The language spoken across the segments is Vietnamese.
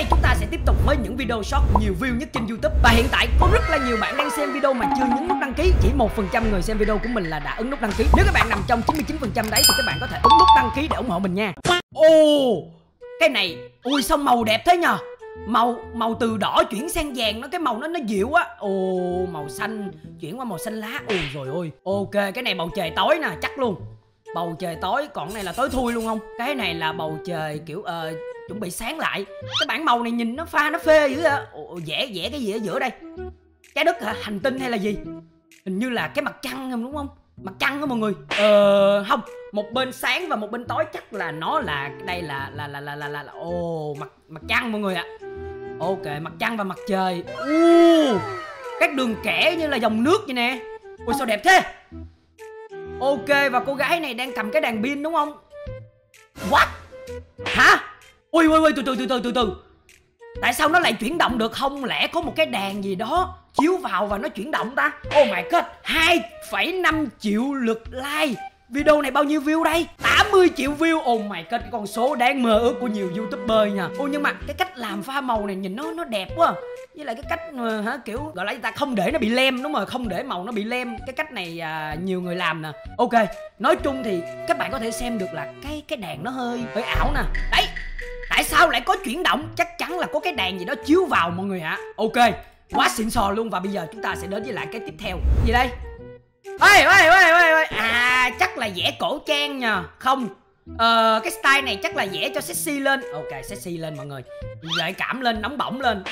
nay chúng ta sẽ tiếp tục với những video short nhiều view nhất trên YouTube. Và hiện tại có rất là nhiều bạn đang xem video mà chưa nhấn nút đăng ký. Chỉ 1% người xem video của mình là đã ấn nút đăng ký. Nếu các bạn nằm trong 99% đấy thì các bạn có thể ấn nút đăng ký để ủng hộ mình nha. Cái này, ui sao màu đẹp thế nhờ. Màu từ đỏ chuyển sang vàng, cái màu nó dịu quá. Màu xanh chuyển qua màu xanh lá. Ôi rồi ôi. Ok, cái này bầu trời tối nè, chắc luôn. Bầu trời tối, còn cái này là tối thui luôn không? Cái này là bầu trời kiểu chuẩn bị sáng lại. Cái bảng màu này nhìn nó pha nó phê dữ vậy. Vẽ cái gì ở giữa đây? Trái đất hả? Hành tinh hay là gì? Hình như là cái mặt trăng không, đúng không? Mặt trăng đó mọi người. Không, một bên sáng và một bên tối, chắc là nó là đây là mặt trăng mọi người ạ. Ok, mặt trăng và mặt trời. Các đường kẻ như là dòng nước vậy nè. Ui sao đẹp thế. Ok, và cô gái này đang cầm cái đàn pin đúng không? What? Hả? Ui từ từ. Tại sao nó lại chuyển động được? Không lẽ có một cái đàn gì đó chiếu vào và nó chuyển động ta? Oh my god, 2,5 triệu lượt like. Video này bao nhiêu view đây? 80 triệu view. Oh my god, cái con số đáng mơ ước của nhiều youtuber nha. Nhưng mà cái cách làm pha màu này nhìn nó đẹp quá. Với lại cái cách kiểu gọi là ta không để nó bị lem, đúng rồi, không để màu nó bị lem. Cái cách này nhiều người làm nè. Ok, nói chung thì các bạn có thể xem được là cái đàn nó hơi ảo nè. Đấy, tại sao lại có chuyển động? Chắc chắn là có cái đàn gì đó chiếu vào mọi người ạ. Ok, quá xịn sò luôn. Và bây giờ chúng ta sẽ đến với lại cái tiếp theo. Gì đây? Ê, chắc là vẽ cổ trang nha. Không, cái style này chắc là vẽ cho sexy lên. Ok, sexy lên mọi người, gợi cảm lên, nóng bỏng lên.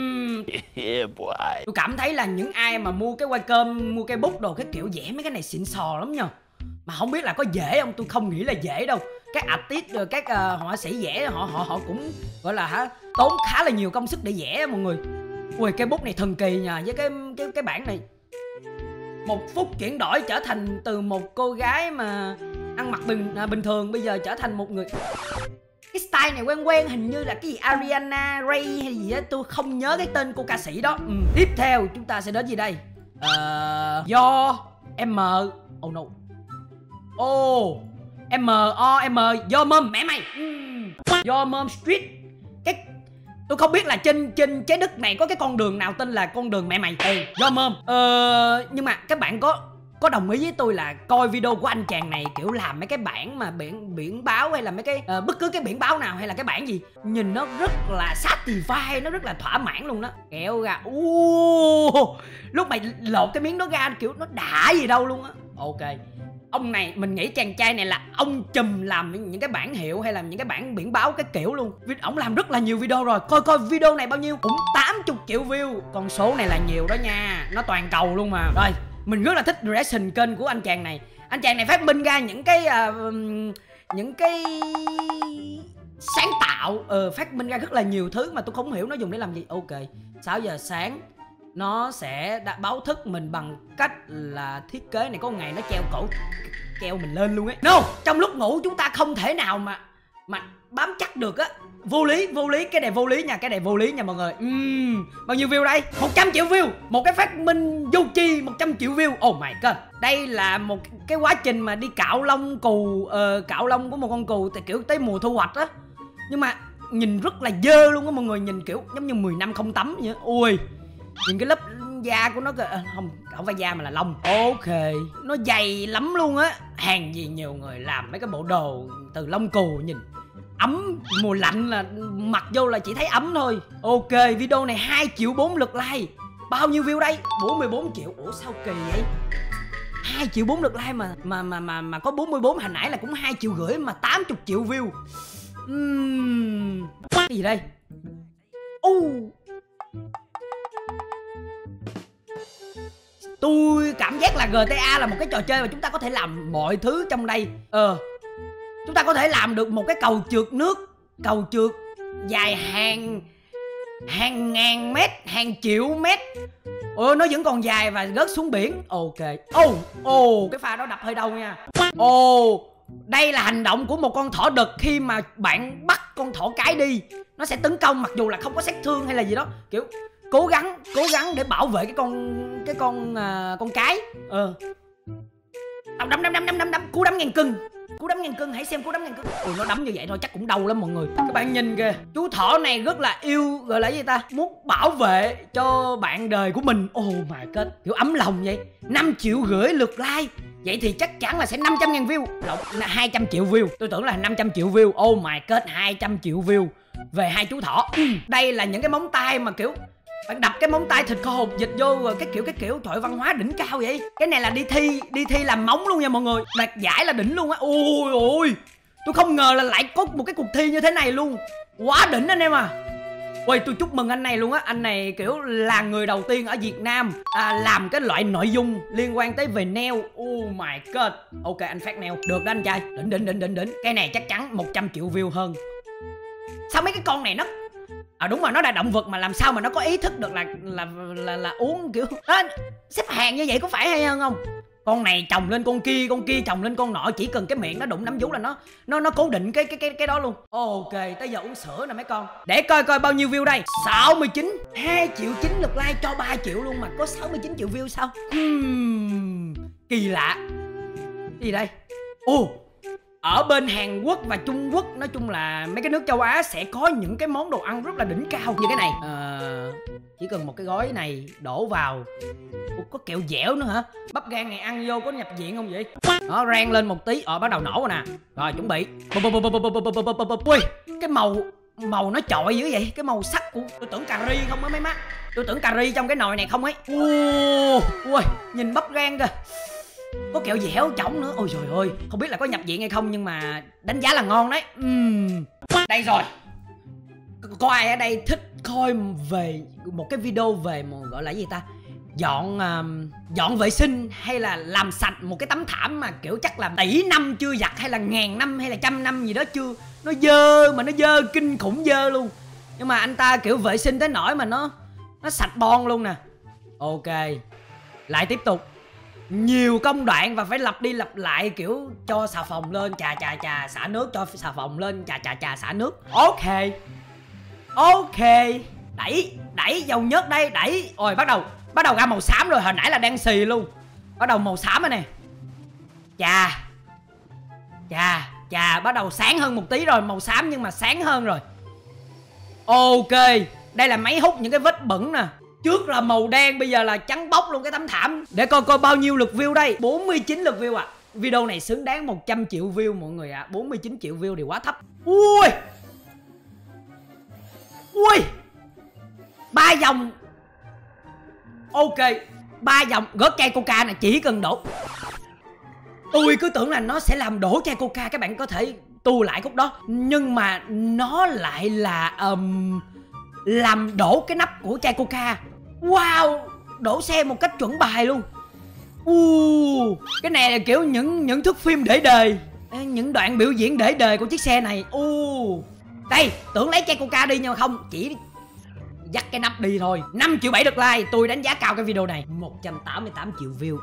Tôi cảm thấy là những ai mà mua cái Wacom, mua cái bút đồ cái kiểu vẽ mấy cái này xịn sò lắm nha. Mà không biết là có dễ không, tôi không nghĩ là dễ đâu. Các artist, các họa sĩ vẽ họ cũng gọi là tốn khá là nhiều công sức để vẽ mọi người. Ui, cái bút này thần kỳ nha. Với cái bản này 1 phút chuyển đổi trở thành từ một cô gái mà ăn mặc bình thường bây giờ trở thành một người. Cái style này quen, hình như là cái gì Ariana Ray hay gì á, tôi không nhớ cái tên cô ca sĩ đó. Tiếp theo chúng ta sẽ đến gì đây? Do M. Oh no. M do mom mẹ mày. Do mom street. Tôi không biết là trên trái đất này có cái con đường nào tên là con đường mẹ mày. Do mom. Nhưng mà các bạn có đồng ý với tôi là coi video của anh chàng này kiểu làm mấy cái bảng mà biển báo hay là mấy cái bất cứ cái biển báo nào hay là cái bảng gì nhìn nó rất là satisfy, nó rất là thỏa mãn luôn đó. Kéo ra lúc mày lột cái miếng đó ra kiểu nó đã gì đâu luôn á. Ok, ông này mình nghĩ chàng trai này là ông chùm làm những cái bảng hiệu hay là những cái bảng biển báo cái kiểu luôn. Ông làm rất là nhiều video rồi. Coi video này bao nhiêu? Cũng 80 triệu view. Con số này là nhiều đó nha, nó toàn cầu luôn mà. Rồi, mình rất là thích reaction kênh của anh chàng này. Anh chàng này phát minh ra những cái sáng tạo, phát minh ra rất là nhiều thứ mà tôi không hiểu nó dùng để làm gì. Ok, 6 giờ sáng nó sẽ báo thức mình bằng cách là thiết kế này có ngày nó treo cổ treo mình lên luôn ấy. No, trong lúc ngủ chúng ta không thể nào mà bám chắc được á. Vô lý, cái này vô lý nha, mọi người. Bao nhiêu view đây? 100 triệu view. Một cái phát minh vô tri 100 triệu view. Oh my god. Đây là một cái quá trình mà đi cạo lông cừu, cạo lông của một con cừu thì kiểu tới mùa thu hoạch á. Nhưng mà nhìn rất là dơ luôn á mọi người, nhìn kiểu giống như 10 năm không tắm vậy. Ui, nhìn cái lớp da của nó không phải da mà là lông. Ok, nó dày lắm luôn á. Hàng gì nhiều người làm mấy cái bộ đồ từ lông cừu nhìn ấm, mùa lạnh là mặc vô là chỉ thấy ấm thôi. Ok, video này 2,4 triệu lượt like. Bao nhiêu view đây? 44 triệu. Ủa sao kỳ vậy? 2,4 triệu lượt like mà có 44, hồi nãy là cũng 2,5 triệu mà 80 triệu view. Cái gì đây? Tôi cảm giác là GTA là một cái trò chơi mà chúng ta có thể làm mọi thứ trong đây. Chúng ta có thể làm được một cái cầu trượt nước, cầu trượt dài hàng ngàn mét, hàng triệu mét. Nó vẫn còn dài và rớt xuống biển. Ok. Cái pha đó đập hơi đau nha. Đây là hành động của một con thỏ đực khi mà bạn bắt con thỏ cái đi. Nó sẽ tấn công mặc dù là không có sát thương hay là gì đó. Kiểu cố gắng để bảo vệ cái con cái. Đâm cú đấm ngàn cân. Cú đấm ngàn cân, hãy xem cú đấm ngàn cân. Ui, nó đấm như vậy thôi chắc cũng đau lắm mọi người. Các bạn nhìn kìa, chú thỏ này rất là yêu, gọi là gì ta, muốn bảo vệ cho bạn đời của mình. Oh my god, kiểu ấm lòng vậy. 5,5 triệu lượt like, vậy thì chắc chắn là sẽ 500.000 view. Lộn, 200 triệu view. Tôi tưởng là 500 triệu view. Oh my god, 200 triệu view về hai chú thỏ. Đây là những cái móng tay mà kiểu bạn đập cái móng tay thịt kho hột vịt vô rồi cái kiểu trời văn hóa đỉnh cao vậy. Cái này là đi thi làm móng luôn nha mọi người. Đạt giải là đỉnh luôn á. Ôi ôi, tôi không ngờ là lại có một cái cuộc thi như thế này luôn. Quá đỉnh anh em à. Ôi, tôi chúc mừng anh này luôn á. Anh này kiểu là người đầu tiên ở Việt Nam làm cái loại nội dung liên quan tới về nail. Oh my god. Ok, anh phát nail. Được đó anh trai. Đỉnh. Cái này chắc chắn 100 triệu view hơn. Sao mấy cái con này nó đúng rồi, nó là động vật mà làm sao mà nó có ý thức được là uống kiểu đó, xếp hàng như vậy có phải hay hơn không? Con này chồng lên con kia chồng lên con nọ, chỉ cần cái miệng nó đụng nắm vú là nó cố định cái đó luôn. Ok, tới giờ uống sữa nè mấy con. Để coi bao nhiêu view đây. 69, 2,9 triệu lượt like cho 3 triệu luôn mà có 69 triệu view sao? Kỳ lạ. Cái gì đây? Ở bên Hàn Quốc và Trung Quốc, nói chung là mấy cái nước châu Á sẽ có những cái món đồ ăn rất là đỉnh cao như cái này. Chỉ cần một cái gói này đổ vào. Có kẹo dẻo nữa hả? Bắp gan này ăn vô có nhập viện không vậy? Nó rang lên một tí, bắt đầu nổ rồi nè. Rồi chuẩn bị. Ui, cái màu nó chọi dữ vậy. Cái màu sắc của tôi tưởng cà ri không á mấy má. Tôi tưởng cà ri trong cái nồi này không ấy. Ui, nhìn bắp gan kìa. Có kẹo dẻo chỏng nữa. Ôi trời ơi, không biết là có nhập viện hay không nhưng mà đánh giá là ngon đấy. Đây rồi. Có ai ở đây thích coi về một cái video về một gọi là gì ta, dọn vệ sinh hay là làm sạch một cái tấm thảm mà kiểu chắc là tỷ năm chưa giặt hay là ngàn năm hay là trăm năm gì đó chưa, nó dơ mà nó dơ kinh khủng dơ luôn, nhưng mà anh ta kiểu vệ sinh tới nỗi mà nó sạch bon luôn nè. Ok, lại tiếp tục nhiều công đoạn và phải lặp đi lặp lại, kiểu cho xà phòng lên chà xả nước, cho xà phòng lên chà xả nước. Ok, đẩy dầu nhớt đây, đẩy. Ôi bắt đầu ra màu xám rồi, hồi nãy là đen xì luôn, bắt đầu màu xám rồi nè. Chà bắt đầu sáng hơn một tí rồi, màu xám nhưng mà sáng hơn rồi. Ok, đây là máy hút những cái vết bẩn nè. Trước là màu đen, bây giờ là trắng bóc luôn cái tấm thảm. Để coi bao nhiêu lượt view đây. 49 lượt view à. Video này xứng đáng 100 triệu view mọi người ạ. 49 triệu view thì quá thấp. Ui 3 vòng. Ok, 3 vòng gớt chai coca này chỉ cần đổ. Tôi cứ tưởng là nó sẽ làm đổ chai coca, các bạn có thể tua lại khúc đó, nhưng mà nó lại là làm đổ cái nắp của chai coca. Wow, đổ xe một cách chuẩn bài luôn. Cái này là kiểu những thước phim để đời, những đoạn biểu diễn để đời của chiếc xe này. Đây, tưởng lấy chai coca đi nhưng mà không, chỉ dắt cái nắp đi thôi. 5,7 triệu được like, tôi đánh giá cao cái video này. 188 triệu view.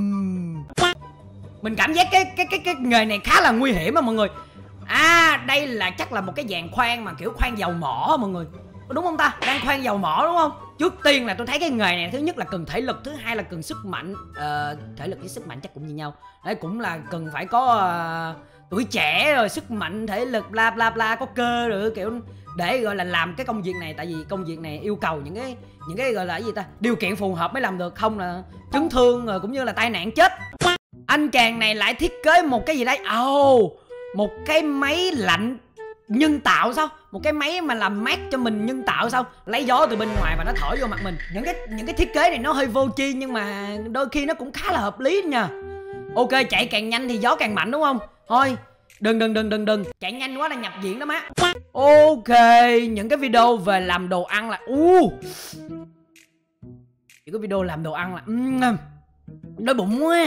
Mình cảm giác cái nghề này khá là nguy hiểm á mọi người. Đây là chắc là một cái dạng khoan mà kiểu khoan dầu mỏ mọi người, đúng không ta? Đang khoan dầu mỏ đúng không? Trước tiên là tôi thấy cái nghề này, thứ nhất là cần thể lực, thứ hai là cần sức mạnh. Thể lực với sức mạnh chắc cũng như nhau. Đấy, cũng là cần phải có tuổi trẻ rồi, sức mạnh, thể lực, bla bla bla, có cơ rồi kiểu để gọi là làm cái công việc này. Tại vì công việc này yêu cầu những cái gọi là cái gì ta, điều kiện phù hợp mới làm được, không là chấn thương rồi cũng như là tai nạn chết. Anh chàng này lại thiết kế một cái gì đấy. Một cái máy lạnh nhân tạo sao? Một cái máy mà làm mát cho mình nhân tạo sao? Lấy gió từ bên ngoài và nó thổi vô mặt mình. Những cái thiết kế này nó hơi vô tri nhưng mà đôi khi nó cũng khá là hợp lý nha. Ok, chạy càng nhanh thì gió càng mạnh đúng không? Thôi, đừng chạy nhanh quá là nhập viện đó má. Ok, những cái video về làm đồ ăn là những cái video làm đồ ăn là đói bụng quá.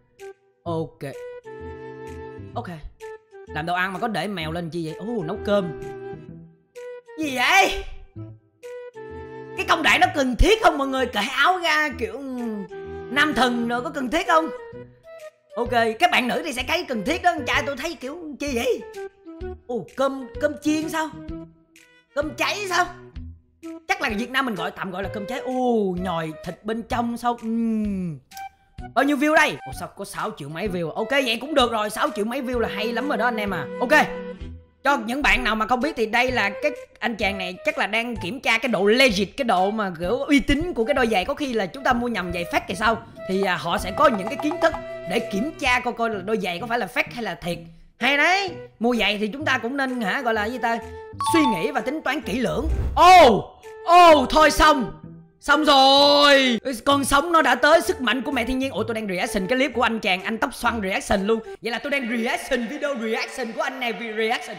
Ok, làm đồ ăn mà có để mèo lên chi vậy? Nấu cơm. Gì vậy? Cái công đoạn đó cần thiết không mọi người? Cởi áo ra kiểu nam thần rồi có cần thiết không? Ok, các bạn nữ thì sẽ thấy cần thiết đó. Con trai tôi thấy kiểu chi vậy? Cơm chiên sao? Cơm cháy sao? Chắc là Việt Nam mình tạm gọi là cơm cháy. Nhồi thịt bên trong sao? Bao nhiêu view đây? Ủa sao có 6 triệu mấy view? Ok vậy cũng được rồi, 6 triệu mấy view là hay lắm rồi đó anh em à. Ok, cho những bạn nào mà không biết thì đây là cái anh chàng này chắc là đang kiểm tra cái độ legit, cái độ mà kiểu uy tín của cái đôi giày. Có khi là chúng ta mua nhầm giày fake thì sao, thì họ sẽ có những cái kiến thức để kiểm tra coi là đôi giày có phải là fake hay là thiệt. Hay đấy, mua giày thì chúng ta cũng nên gọi là gì ta, suy nghĩ và tính toán kỹ lưỡng. Thôi xong rồi, con sóng nó đã tới, sức mạnh của mẹ thiên nhiên. Ủa tôi đang reaction cái clip của anh chàng anh tóc xoăn reaction luôn. Vậy là tôi đang reaction video reaction của anh này vì reaction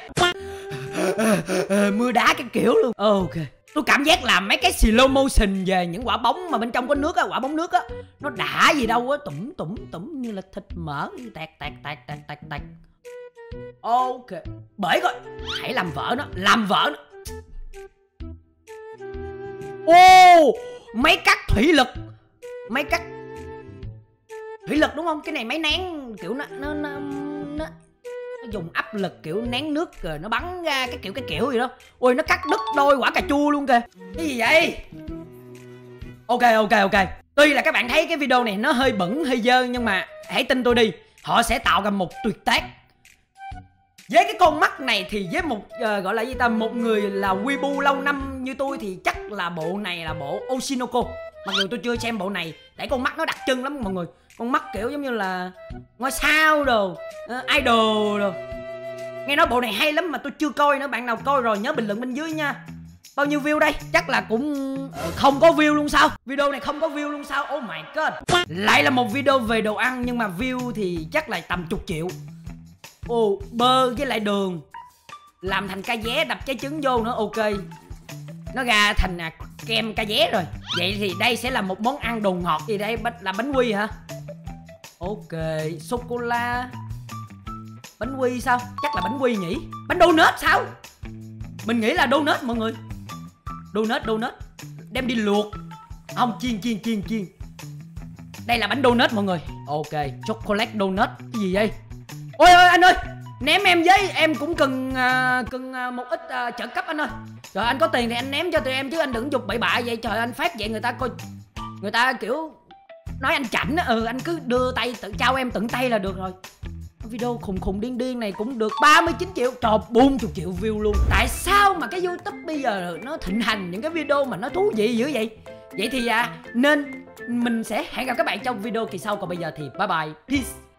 mưa đá cái kiểu luôn. Ok, tôi cảm giác là mấy cái slow motion về những quả bóng mà bên trong có nước á, quả bóng nước á, nó đã gì đâu á, tủm như là thịt mỡ, tạt. Ok, bởi coi, hãy làm vợ nó. Máy cắt thủy lực đúng không? Cái này máy nén kiểu nó dùng áp lực kiểu nén nước rồi nó bắn ra cái kiểu gì đó. Ôi nó cắt đứt đôi quả cà chua luôn kìa. Cái gì vậy? Ok. Tuy là các bạn thấy cái video này nó hơi bẩn hơi dơ, nhưng mà hãy tin tôi đi, họ sẽ tạo ra một tuyệt tác. Với cái con mắt này thì với một gọi là gì ta, một người là weeaboo lâu năm như tôi thì chắc là bộ này là bộ Oshinoko. Mặc dù tôi chưa xem bộ này, tại con mắt nó đặc trưng lắm mọi người. Con mắt kiểu giống như là ngôi sao đồ, idol đồ. Nghe nói bộ này hay lắm mà tôi chưa coi nữa. Bạn nào coi rồi nhớ bình luận bên dưới nha. Bao nhiêu view đây? Chắc là cũng không có view luôn sao? Video này không có view luôn sao? Oh my god. Lại là một video về đồ ăn nhưng mà view thì chắc là tầm chục triệu. Bơ với lại đường làm thành ca vé, đập trái trứng vô nữa. Ok, nó ra thành kem ca vé rồi. Vậy thì đây sẽ là một món ăn đồ ngọt gì đây? Là bánh quy hả? Ok, sô-cô-la. Bánh quy sao? Chắc là bánh quy nhỉ? Bánh donut sao? Mình nghĩ là donut mọi người. Donut đem đi luộc. Không, chiên. Đây là bánh donut mọi người. Ok, chocolate donut. Cái gì vậy? Ôi anh ơi, ném em với, em cũng cần một ít trợ cấp anh ơi. Trời, anh có tiền thì anh ném cho tụi em chứ anh đừng dục bậy bạ vậy. Trời, anh phát vậy người ta coi, người ta kiểu nói anh chảnh á. Anh cứ đưa tay trao em tận tay là được rồi. Video khùng điên này cũng được 39 triệu. Trời, 40 triệu view luôn. Tại sao mà cái YouTube bây giờ nó thịnh hành những cái video mà nó thú vị dữ vậy? Vậy thì nên mình sẽ hẹn gặp các bạn trong video kỳ sau. Còn bây giờ thì bye bye, peace.